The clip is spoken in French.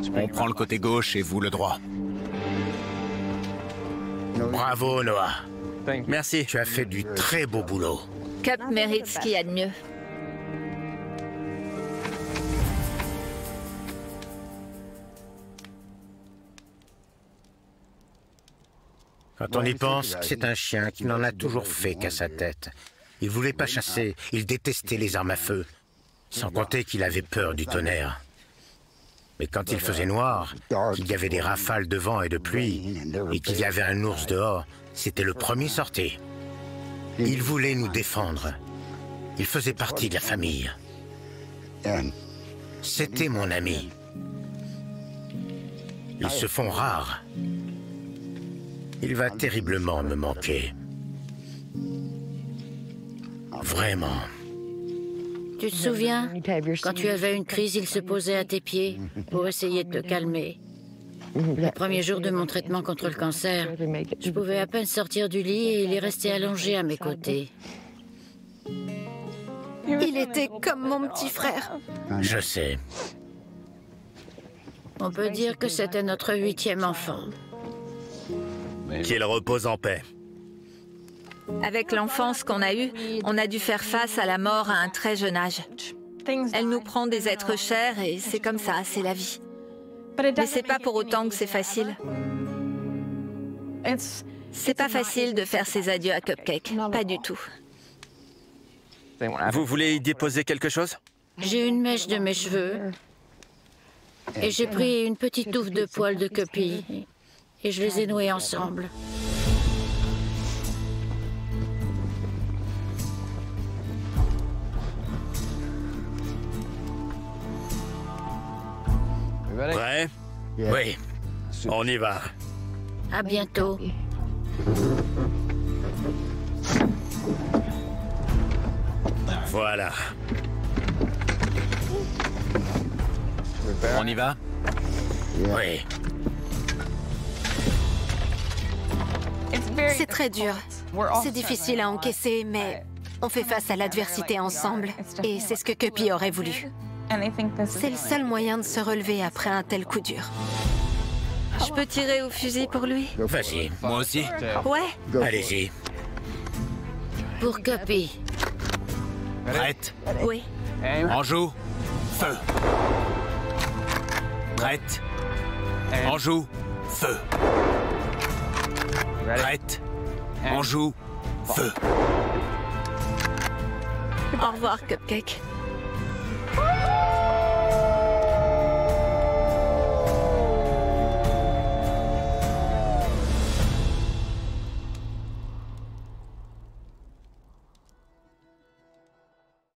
On prend le côté gauche et vous le droit. Bravo, Noah. Merci. Tu as fait du très beau boulot. Cup mérite ce qu'il y a de mieux. Quand on y pense, c'est un chien qui n'en a toujours fait qu'à sa tête. Il voulait pas chasser, il détestait les armes à feu. Sans compter qu'il avait peur du tonnerre. Mais quand il faisait noir, qu'il y avait des rafales de vent et de pluie, et qu'il y avait un ours dehors, c'était le premier sorti. Il voulait nous défendre. Il faisait partie de la famille. C'était mon ami. Ils se font rares. Il va terriblement me manquer. Vraiment. Tu te souviens, quand tu avais une crise, il se posait à tes pieds pour essayer de te calmer. Le premier jour de mon traitement contre le cancer, je pouvais à peine sortir du lit et il est resté allongé à mes côtés. Il était comme mon petit frère. Je sais. On peut dire que c'était notre 8e enfant. Qu'il repose en paix. Avec l'enfance qu'on a eue, on a dû faire face à la mort à un très jeune âge. Elle nous prend des êtres chers et c'est comme ça, c'est la vie. Mais c'est pas pour autant que c'est facile. C'est pas facile de faire ses adieux à Cupcake, pas du tout. Vous voulez y déposer quelque chose? J'ai une mèche de mes cheveux et j'ai pris une petite touffe de poils de Cuppy et je les ai noués ensemble. Prêt? Oui. On y va. À bientôt. Voilà. On y va? Oui. C'est très dur. C'est difficile à encaisser, mais on fait face à l'adversité ensemble. Et c'est ce que Cuppy aurait voulu. C'est le seul moyen de se relever après un tel coup dur. Je peux tirer au fusil pour lui? Vas-y. Moi aussi. Ouais. Allez-y. Pour Cuppy. Prête? Oui. En joue. Feu. Prête? En joue. Feu. Prête? En joue. Feu. Au revoir, Cupcake.